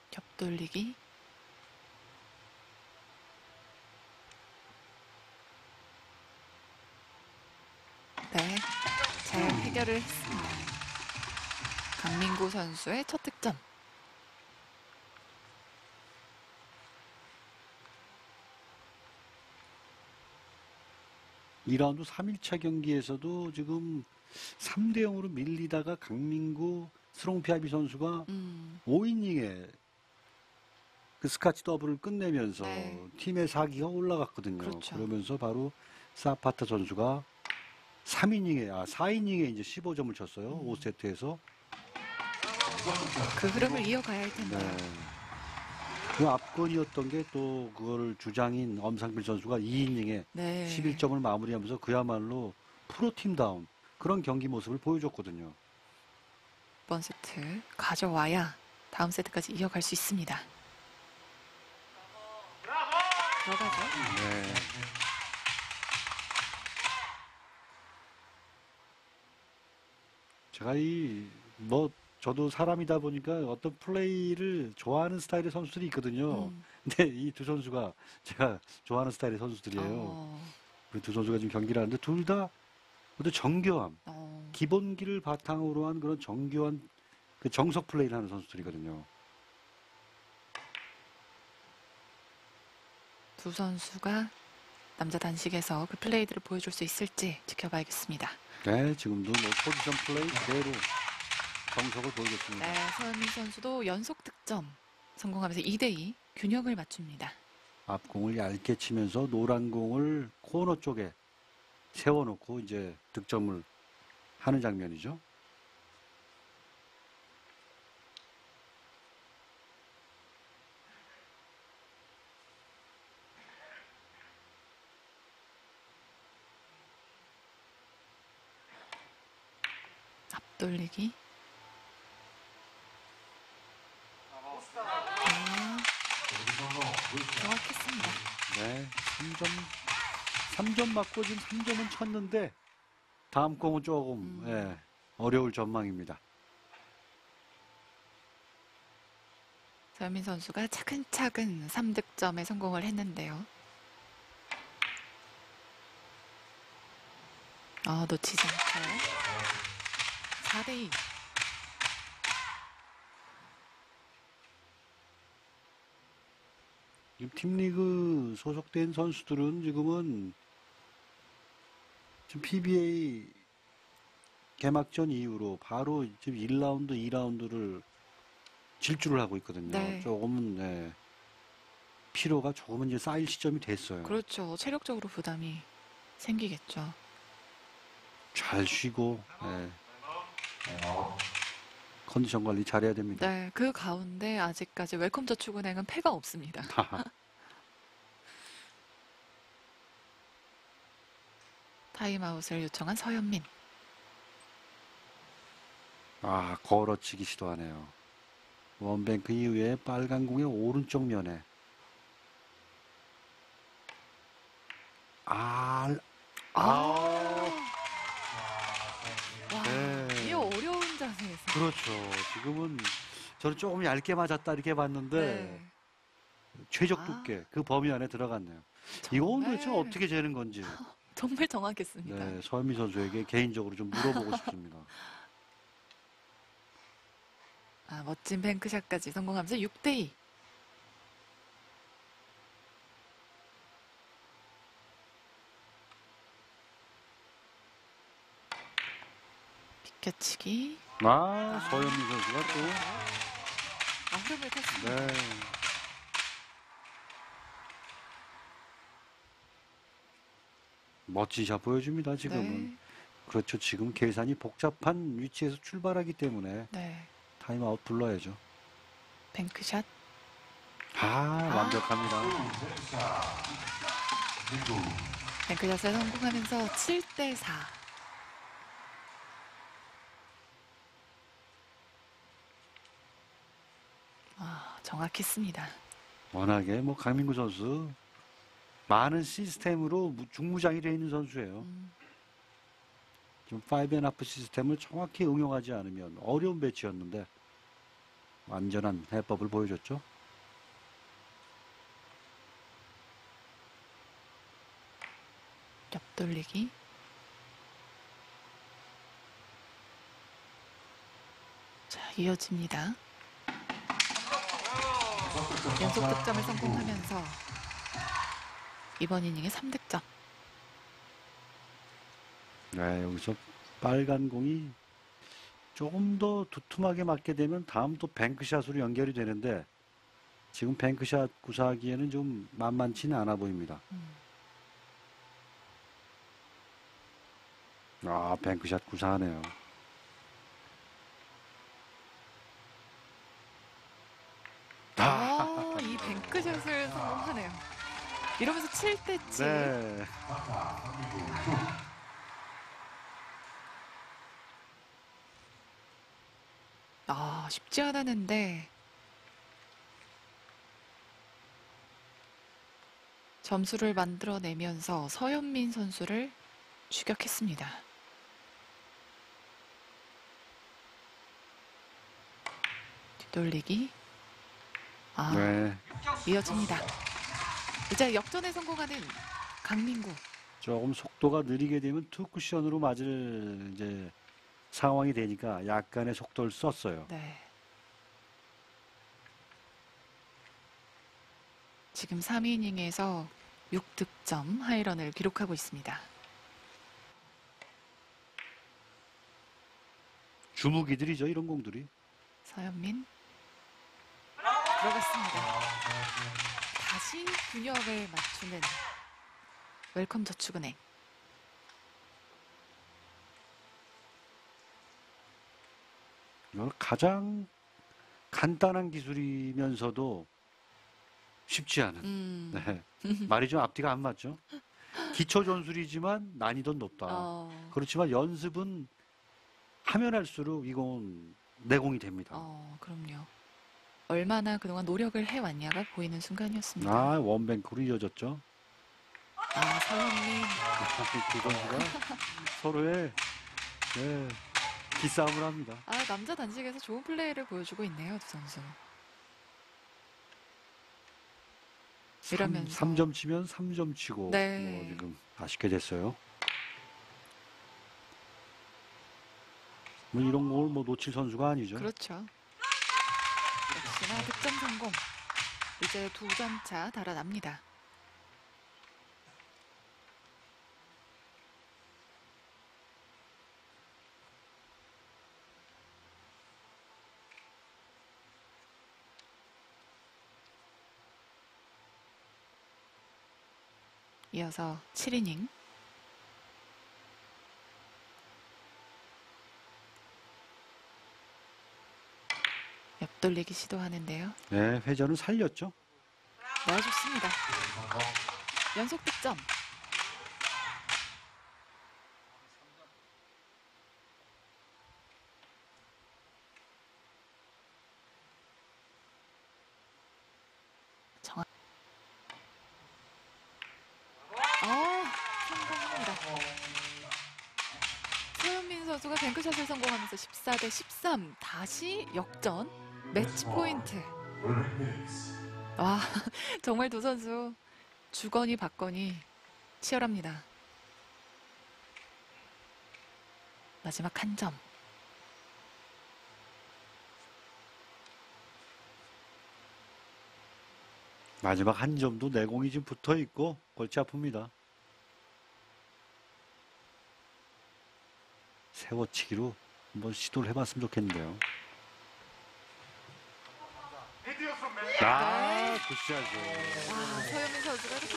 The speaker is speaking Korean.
겹돌리기. 네, 잘 해결을 했습니다. 강민구 선수의 첫 득점. 2라운드 3일차 경기에서도 지금 3대 0으로 밀리다가 강민구 스롱피아비 선수가 5이닝에 그 스카치 더블을 끝내면서 네. 팀의 사기가 올라갔거든요. 그렇죠. 그러면서 바로 사파타 선수가 4이닝에 이제 15점을 쳤어요. 5세트에서. 그 흐름을 이어가야 할 텐데. 네. 그 앞건이었던 게 또 그걸 주장인 엄상필 선수가 2이닝에 네. 11점을 마무리하면서 그야말로 프로팀다운 그런 경기 모습을 보여줬거든요. 이번 세트 가져와야 다음 세트까지 이어갈 수 있습니다. 들어가죠. 네. 제가 저도 사람이다 보니까 어떤 플레이를 좋아하는 스타일의 선수들이 있거든요. 근데 이 두 선수가 제가 좋아하는 스타일의 선수들이에요. 우리 두 선수가 지금 경기를 하는데 둘 다 모두 정교함, 기본기를 바탕으로 한 그런 정교한 그 정석 플레이를 하는 선수들이거든요. 두 선수가 남자 단식에서 그 플레이들을 보여줄 수 있을지 지켜봐야겠습니다. 네, 지금도 포지션 플레이 그대로 정석을 보여줬습니다. 네, 서현민 선수도 연속 득점 성공하면서 2대2 균형을 맞춥니다. 앞공을 얇게 치면서 노란 공을 코너 쪽에 세워놓고 이제 득점을 하는 장면이죠. 앞돌리기. 정확했습니다. 네, 3점 맞고 지금 3점은 쳤는데 다음 공은 조금 어려울 전망입니다. 서현민 선수가 차근차근 3득점에 성공을 했는데요. 놓치지 않고 4대2. 지금 팀리그 소속된 선수들은 지금은 지금 PBA 개막전 이후로 바로 지금 1라운드, 2라운드를 질주를 하고 있거든요. 네. 조금은 피로가 조금은 이제 쌓일 시점이 됐어요. 그렇죠. 체력적으로 부담이 생기겠죠. 잘 쉬고 컨디션 관리 잘해야 됩니다. 네, 그 가운데 아직까지 웰컴저축은행은 패가 없습니다. 타임아웃을 요청한 서현민. 걸어치기 시도하네요. 원뱅크 이후에 빨간 공의 오른쪽 면에 와, 네. 이 어려운 자세에서. 그렇죠. 지금은 저는 조금 얇게 맞았다 이렇게 봤는데 네. 최적 두께 그 범위 안에 들어갔네요. 이건 도대체 어떻게 재는 건지 정말 정확했습니다. 네, 서현미 선수에게 개인적으로 좀 물어보고 싶습니다. 멋진 뱅크샷까지 성공하면서 6대2. 비켜치기. 서현미 선수가 또 흐름을 탔습니다. 네. 멋진 샷 보여줍니다. 지금은. 네. 그렇죠. 지금 계산이 복잡한 위치에서 출발하기 때문에 네. 타임아웃 불러야죠. 뱅크샷. 완벽합니다. 뱅크샷을 성공하면서 7대4. 정확했습니다. 워낙에 강민구 선수 많은 시스템으로 중무장이 되어 있는 선수예요. 좀 5&1 시스템을 정확히 응용하지 않으면 어려운 배치였는데 완전한 해법을 보여줬죠. 옆돌리기. 자, 이어집니다. 연속 득점을 성공하면서 이번 이닝에 3득점. 네, 여기서 빨간 공이 조금 더 두툼하게 맞게 되면 다음 또 뱅크샷으로 연결이 되는데 지금 뱅크샷 구사하기에는 좀 만만치는 않아 보입니다. 아, 뱅크샷 구사하네요. 이 뱅크샷을 성공하네요. 이러면서 7대치. 네. 쉽지 않았는데 점수를 만들어내면서 서현민 선수를 추격했습니다. 뒤돌리기. 네. 이어집니다. 이제 역전에 성공하는 강민구. 조금 속도가 느리게 되면 투 쿠션으로 맞을 이제 상황이 되니까 약간의 속도를 썼어요. 네. 지금 3이닝에서 6득점 하이런을 기록하고 있습니다. 주무기들이죠, 이런 공들이. 서현민 들어갔습니다. 다시 균형을 맞추는 웰컴 저축은행. 이걸 가장 간단한 기술이면서도 쉽지 않은. 네. 말이 좀 앞뒤가 안 맞죠? 기초 전술이지만 난이도는 높다. 그렇지만 연습은 하면 할수록 이건 내공이 됩니다. 그럼요. 얼마나 그동안 노력을 해왔냐가 보이는 순간이었습니다. 원뱅크로 이어졌죠. 서현민. 두 선수가 서로의 기싸움을 합니다. 남자 단식에서 좋은 플레이를 보여주고 있네요, 두 선수. 이러면서 3점 치면 3점 치고 네. 지금 아쉽게 됐어요. 이런 걸 놓칠 선수가 아니죠. 그렇죠. 역시나 득점 성공. 이제 2점 차 달아납니다. 이어서 7이닝. 옆돌리기 시도하는데요. 네, 회전을 살렸죠. 네, 좋습니다. 연속 득점. 성공합니다. 서현민 선수가 뱅크샷을 성공하면서 14대 13 다시 역전 매치 포인트. 정말 두 선수 주거니 받거니 치열합니다. 마지막 한 점. 마지막 한 점도 내공이 지금 붙어 있고 골치 아픕니다. 세워치기로 한번 시도를 해봤으면 좋겠는데요. 굿샷이죠. 서현민 선수가 이렇게